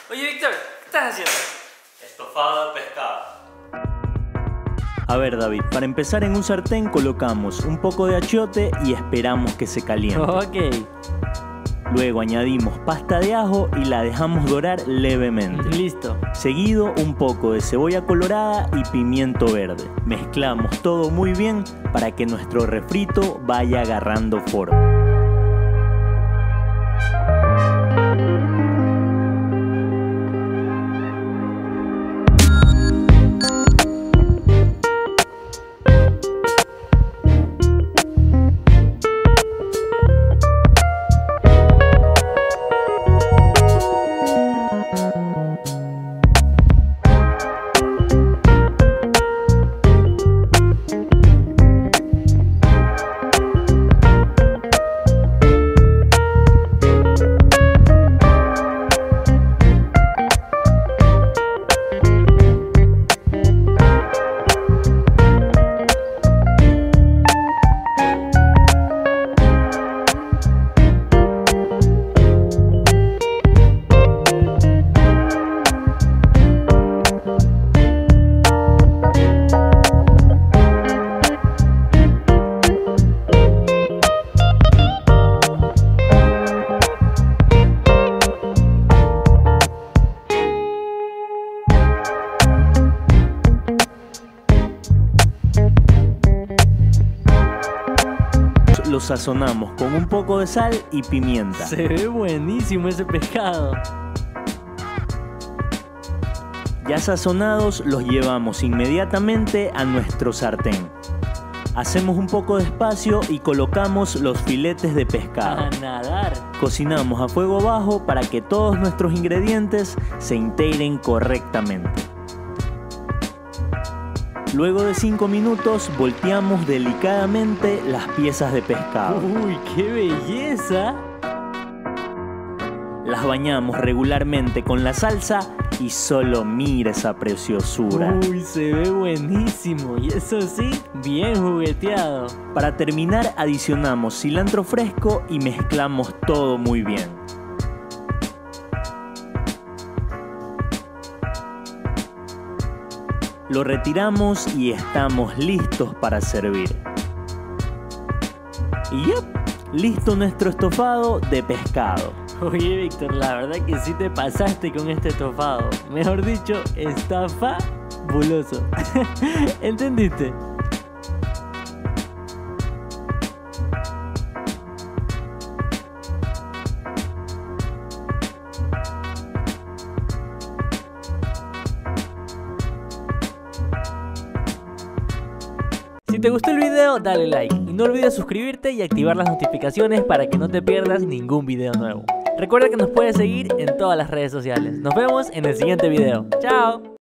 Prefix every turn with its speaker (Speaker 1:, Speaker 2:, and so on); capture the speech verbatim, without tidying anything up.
Speaker 1: Oye, Víctor, ¿qué estás haciendo?
Speaker 2: Estofado de pescado.
Speaker 3: A ver, David, para empezar en un sartén colocamos un poco de achiote y esperamos que se caliente.
Speaker 1: Ok.
Speaker 3: Luego añadimos pasta de ajo y la dejamos dorar levemente.
Speaker 1: Listo.
Speaker 3: Seguido un poco de cebolla colorada y pimiento verde. Mezclamos todo muy bien para que nuestro refrito vaya agarrando forma. Lo sazonamos con un poco de sal y pimienta.
Speaker 1: Se ve buenísimo ese pescado.
Speaker 3: Ya sazonados los llevamos inmediatamente a nuestro sartén. Hacemos un poco de espacio y colocamos los filetes de pescado.
Speaker 1: A nadar.
Speaker 3: Cocinamos a fuego bajo para que todos nuestros ingredientes se integren correctamente. Luego de cinco minutos volteamos delicadamente las piezas de pescado.
Speaker 1: Uy, qué belleza.
Speaker 3: Las bañamos regularmente con la salsa y solo mira esa preciosura.
Speaker 1: Uy, se ve buenísimo. Y eso sí, bien jugueteado.
Speaker 3: Para terminar adicionamos cilantro fresco y mezclamos todo muy bien. Lo retiramos y estamos listos para servir. Y ya, listo nuestro estofado de pescado.
Speaker 1: Oye, Víctor, la verdad que sí te pasaste con este estofado. Mejor dicho, está fabuloso. ¿Entendiste? Si te gustó el video, dale like y no olvides suscribirte y activar las notificaciones para que no te pierdas ningún video nuevo. Recuerda que nos puedes seguir en todas las redes sociales. Nos vemos en el siguiente video. ¡Chao!